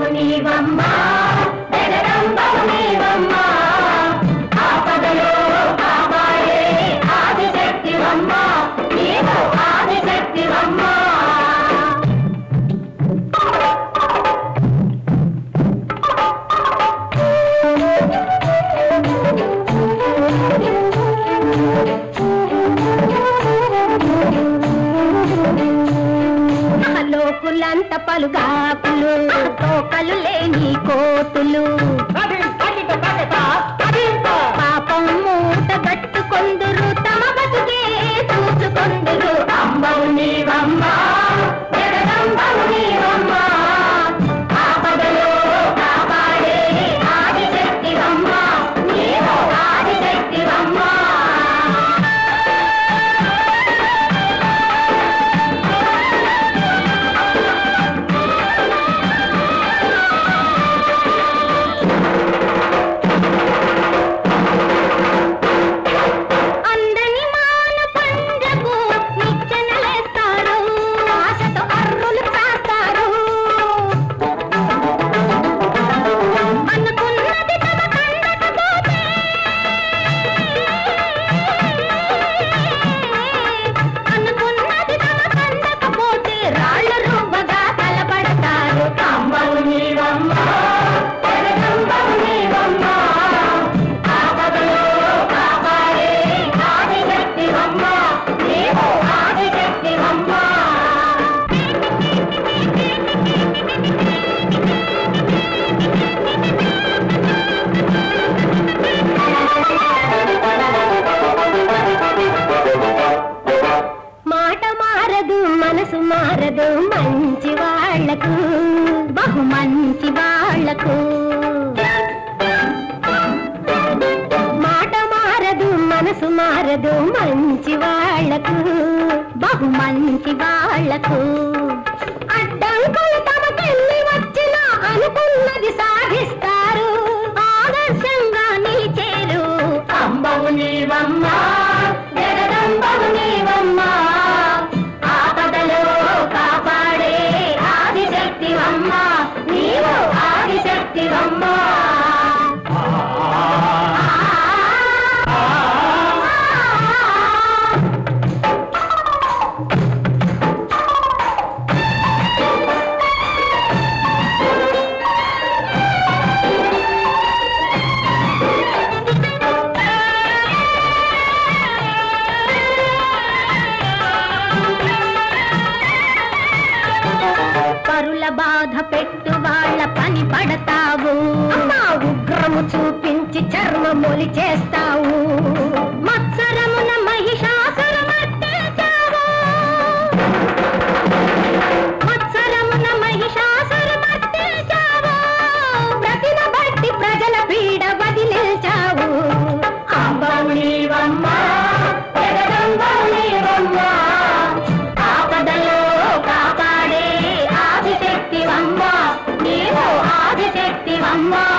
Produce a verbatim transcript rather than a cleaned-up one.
జగదంబవు నీవమ్మా జగదంబవు నీవమ్మా ఆపదలో కాపాడే ఆదిశక్తివమ్మా నీవు ఆదిశక్తివమ్మా లోకులంత పలుగాకులు తోకలు లేని కోతులు పాపం మూట గట్టుకొందురు తమ బతుకే చూసుకొందురు అంబవు నీవమ్మా జగదంబవు నీవమ్మా ఆపదలో కాపాడే ఆదిశక్తివమ్మా నీవు ఆదిశక్తివమ్మా మనసు మారదు మంచి వాళ్లకు బహు మంచి వాళ్లకు మాట మారదు మనసు మారదు మంచి వాళ్లకు బహు మంచి వాళ్లకు అడ్డంకులు తమకెళ్ళి వచ్చినా అనుకున్నది సాధిస్తారు ఆదర్శంగా నిలిచేరు అంబవు నీవమ్మా జగదంబవు నీవమ్మా కాపాడే ఆదిశక్తివమ్మా నీవు ఆదిశక్తివమ్మా పరుల బాధ పెట్టు వాళ్ళ పని పడతావు ఉగ్రము చూపించి చర్మమొలి చేస్తావు మత్సరమున మహిషాసురమర్తించావు మత్సరమున మహిషాసురమర్తించావు ప్రతిన బట్టి ప్రజల పీడ వదిలించావు అంబవు నీవమ్మా జగదంబవు నీవమ్మా ఆపదలో కాపాడే ఆదిశక్తివమ్మా నీవు ఆదిశక్తివమ్మా